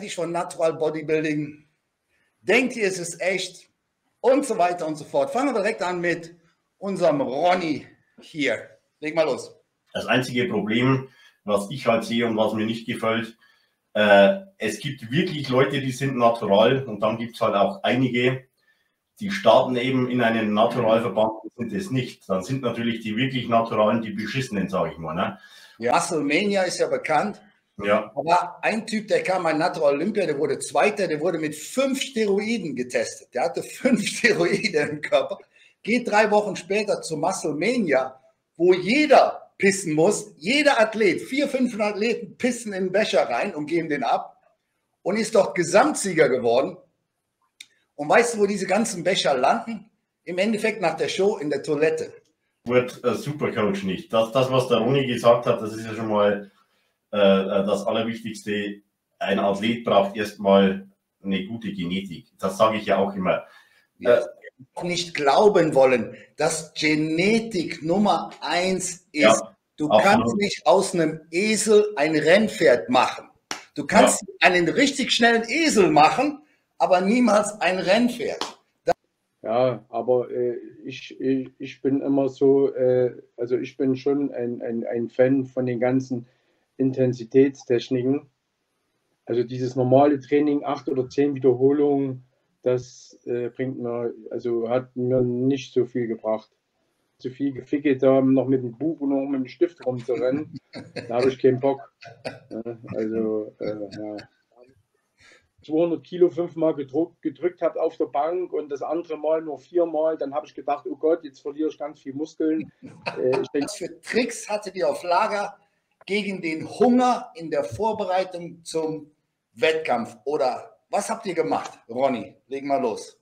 eigentlich von Natural Bodybuilding? Denkt ihr, es ist echt? Und so weiter und so fort. Fangen wir direkt an mit unserem Ronny hier. Leg mal los. Das einzige Problem, was ich halt sehe und was mir nicht gefällt, es gibt wirklich Leute, die sind natural, und dann gibt es halt auch einige, die starten eben in einen Naturalverband und sind es nicht. Dann sind natürlich die wirklich Naturalen die Beschissenen, sage ich mal. Ne? Ja, Musclemania ist ja bekannt. Ja. Aber ein Typ, der kam an Natural Olympia, der wurde Zweiter, der wurde mit 5 Steroiden getestet. Der hatte 5 Steroide im Körper. Geht 3 Wochen später zu Musclemania, wo jeder pissen muss. Jeder Athlet, 4, 5 Athleten pissen in den Becher rein und geben den ab. Und ist doch Gesamtsieger geworden. Und weißt du, wo diese ganzen Becher landen? Im Endeffekt nach der Show in der Toilette. Wird Supercoach nicht. Das, was der Ronny gesagt hat, das ist ja schon mal das Allerwichtigste. Ein Athlet braucht erstmal eine gute Genetik. Das sage ich ja auch immer. Ja. Nicht glauben wollen, dass Genetik Nummer 1 ist. Ja, du kannst nicht aus einem Esel ein Rennpferd machen. Du kannst einen richtig schnellen Esel machen, aber niemals ein Rennpferd. Ja, aber ich bin immer so, also ich bin schon ein Fan von den ganzen Intensitätstechniken. Also dieses normale Training, 8 oder 10 Wiederholungen, das bringt mir, also hat mir nicht so viel gebracht. Zu viel Geficke da noch mit dem Buch und noch mit dem Stift rumzurennen, da habe ich keinen Bock. Also, ja. 200 Kilo 5-mal gedrückt habe auf der Bank und das andere Mal nur 4-mal, dann habe ich gedacht, oh Gott, jetzt verliere ich ganz viel Muskeln. Was für Tricks hattet ihr auf Lager gegen den Hunger in der Vorbereitung zum Wettkampf? Oder was habt ihr gemacht, Ronny? Leg mal los.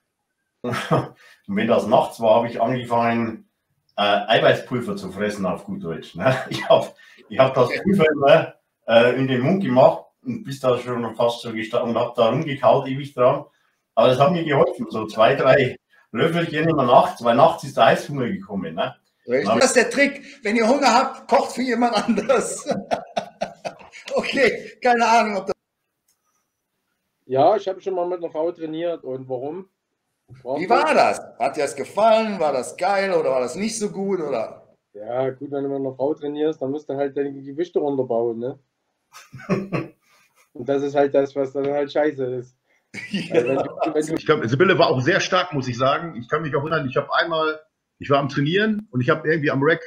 Wenn das nachts war, habe ich angefangen, Eiweißpulver zu fressen, auf gut Deutsch. Ne? Ich hab das Pulver immer in den Mund gemacht und bis da schon fast so gestanden und habe da rumgekaut ewig dran. Aber das hat mir geholfen, so 2, 3 Löffelchen immer nachts, weil nachts ist der Heißhunger gekommen. Ne? Das ist der Trick. Wenn ihr Hunger habt, kocht für jemand anders. Okay, keine Ahnung, ob das. Ja, ich habe schon mal mit einer Frau trainiert. Und warum? Wie war das? Hat dir das gefallen? War das geil oder war das nicht so gut? Oder? Ja, gut, wenn du mit einer Frau trainierst, dann musst du halt deine Gewichte runterbauen. Ne? Und das ist halt das, was dann halt scheiße ist. Ja. Ich glaube, Sibylle war auch sehr stark, muss ich sagen. Ich kann mich auch erinnern, ich war am Trainieren und ich habe irgendwie am Rack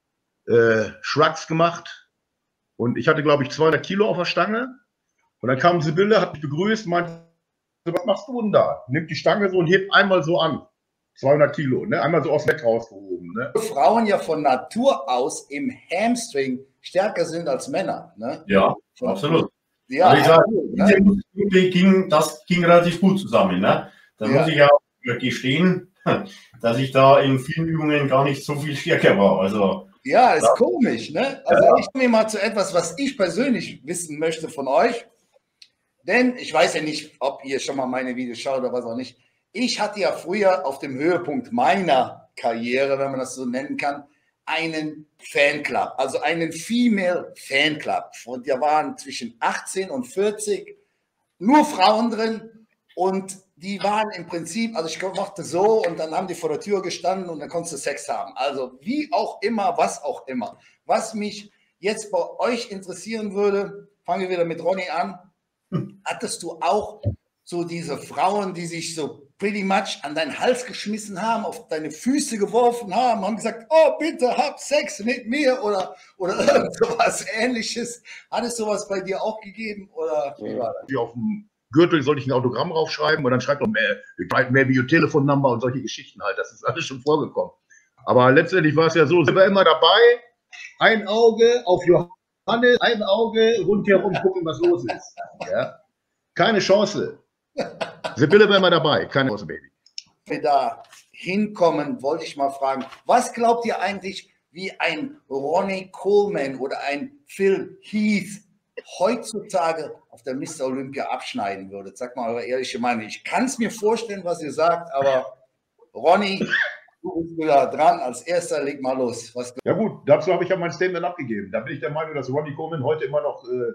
Shrugs gemacht und ich hatte, glaube ich, 200 Kilo auf der Stange. Und dann kam Sibylle, hat mich begrüßt, meinte, was machst du denn da? Nimmt die Stange so und hebt einmal so an. 200 Kilo, ne? Einmal so aus dem Rack rausgehoben. Ne? Frauen ja von Natur aus im Hamstring stärker sind als Männer. Ne? Ja, absolut. Ja, also ich sage, das ging relativ gut zusammen. Ne? Da muss ich ja gestehen, dass ich da in vielen Übungen gar nicht so viel stärker war. Also, ja, ist komisch. Ne? Also ich komme mal zu etwas, was ich persönlich wissen möchte von euch. Denn ich weiß ja nicht, ob ihr schon mal meine Videos schaut oder was auch nicht. Ich hatte ja früher auf dem Höhepunkt meiner Karriere, wenn man das so nennen kann, einen Fanclub, also einen Female Fanclub. Und da waren zwischen 18 und 40 nur Frauen drin und die waren im Prinzip, also ich machte so und dann haben die vor der Tür gestanden und dann konntest du Sex haben. Also wie auch immer, was auch immer. Was mich jetzt bei euch interessieren würde, fangen wir wieder mit Ronny an. Hattest du auch so diese Frauen, die sich so pretty much an deinen Hals geschmissen haben, auf deine Füße geworfen haben gesagt, oh bitte, hab Sex mit mir oder irgend sowas Ähnliches? Hat es sowas bei dir auch gegeben oder wie war das? Auf dem Gürtel sollte ich ein Autogramm draufschreiben und dann schreibt doch mehr wie your Telefonnummer und solche Geschichten halt. Das ist alles schon vorgekommen. Aber letztendlich war es ja so, sie war immer dabei, ein Auge auf Johannes, ein Auge rundherum gucken, was los ist. Ja? Keine Chance. Sibylle war immer dabei, keine Chance, Baby. Wir da hinkommen, wollte ich mal fragen, was glaubt ihr eigentlich, wie ein Ronnie Coleman oder ein Phil Heath heutzutage auf der Mr. Olympia abschneiden würde? Sag mal eure ehrliche Meinung. Ich kann es mir vorstellen, was ihr sagt, aber Ronny, du bist wieder dran. Als erster, leg mal los. Ja gut, dazu habe ich ja mein Statement abgegeben. Da bin ich der Meinung, dass Ronnie Coleman heute immer noch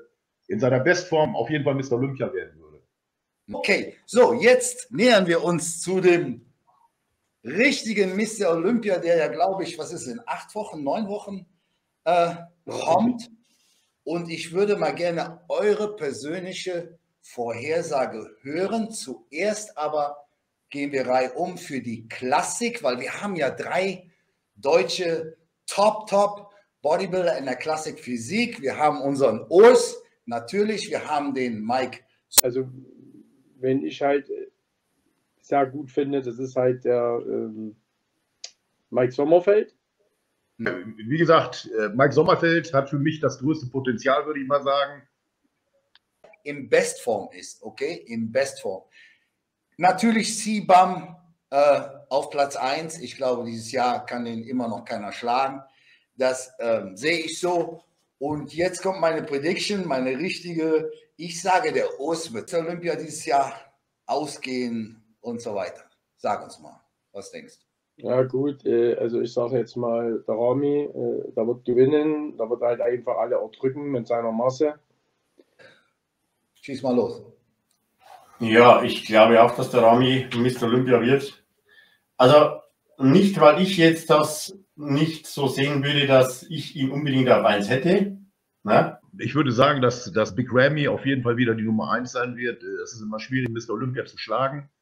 in seiner Bestform auf jeden Fall Mr. Olympia werden würde. Okay, so, jetzt nähern wir uns zu dem richtigen Mr. Olympia, der ja, glaube ich, was ist in 8 Wochen, 9 Wochen kommt. Und ich würde mal gerne eure persönliche Vorhersage hören. Zuerst aber gehen wir reihum für die Klassik, weil wir haben ja 3 deutsche Top Bodybuilder in der Klassik Physik. Wir haben unseren Urs, natürlich, wir haben den Mike. Also wenn ich halt sehr gut finde, das ist halt der Mike Sommerfeld. Wie gesagt, Mike Sommerfeld hat für mich das größte Potenzial, würde ich mal sagen. In Bestform ist, okay? In Bestform. Natürlich CBAM auf Platz 1. Ich glaube, dieses Jahr kann den immer noch keiner schlagen. Das sehe ich so. Und jetzt kommt meine Prediction, meine richtige. Ich sage, der Urs wird zur Olympia dieses Jahr ausgehen und so weiter. Sag uns mal, was denkst du? Ja gut, also ich sage jetzt mal, der Rami, der wird gewinnen, der wird halt einfach alle erdrücken mit seiner Masse. Schieß mal los. Ja, ich glaube auch, dass der Rami Mr. Olympia wird. Also nicht, weil ich jetzt das nicht so sehen würde, dass ich ihn unbedingt auf 1 hätte. Ne? Ich würde sagen, dass Big Ramy auf jeden Fall wieder die Nummer 1 sein wird. Es ist immer schwierig, Mr. Olympia zu schlagen.